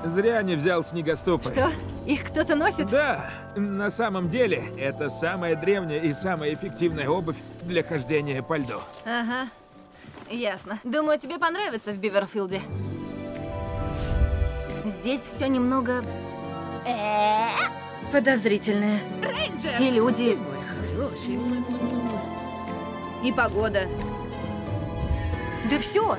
Зря не взял снегоступы. Что? Их кто-то носит? Да, на самом деле, это самая древняя и самая эффективная обувь для хождения по льду. Ага, ясно. Думаю, тебе понравится в Биверфилде. Здесь все немного... подозрительное. Рейнджер! И люди, Мой хороший. и погода. Да все.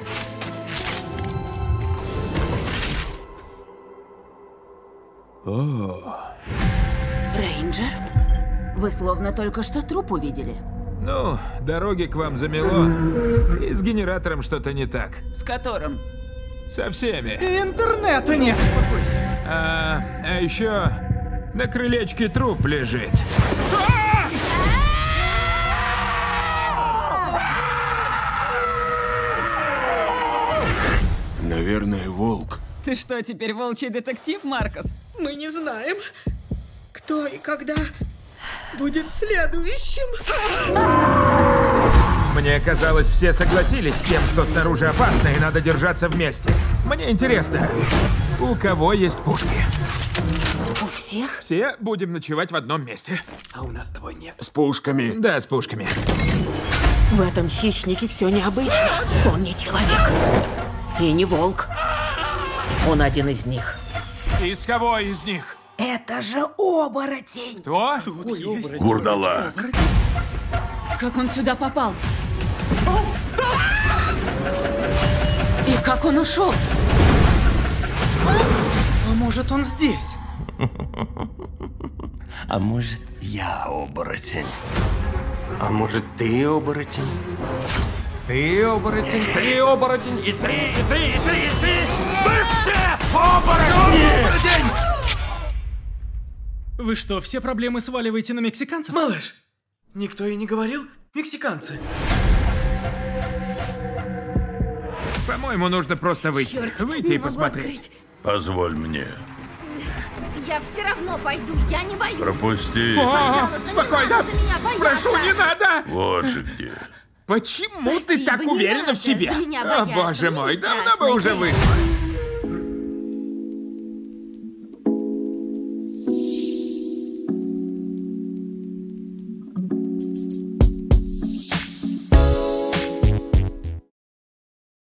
О, Рейнджер? Вы словно только что труп увидели. ну, дороги к вам замело. И с генератором что-то не так. С которым? Со всеми. Интернета нет! А еще на крылечке труп лежит. Наверное, волк. Ты что, теперь волчий детектив, Маркус? Мы не знаем, кто и когда будет следующим. Мне казалось, все согласились с тем, что снаружи опасно и надо держаться вместе. Мне интересно, у кого есть пушки? У всех? Все будем ночевать в одном месте. А у нас твой нет. С пушками. Да, с пушками. В этом хищнике все необычно. Он не человек. И не волк. Он один из них. Из кого из них? Это же оборотень! Кто? Вурдалак. Как он сюда попал? И как он ушел? А может, он здесь? А может, я оборотень? А может, ты оборотень? Ты оборотень, ты оборотень, и ты, и ты, и ты, и ты! Вы все оборотни! Вы что, все проблемы сваливаете на мексиканцев? Малыш, никто и не говорил мексиканцы. По-моему, нужно просто выйти. Чёрт, Выйти не и могу посмотреть. открыть. Позволь мне. Я все равно пойду, я не боюсь. Пропусти. Пожалуйста, спокойно. не надо за меня бояться. Прошу, не надо! Вот же где. Почему ты Спасибо, так не уверена надо в себе? за меня О, бояться, боже мне мой, не давно бы страшно, уже Кейт. вышла.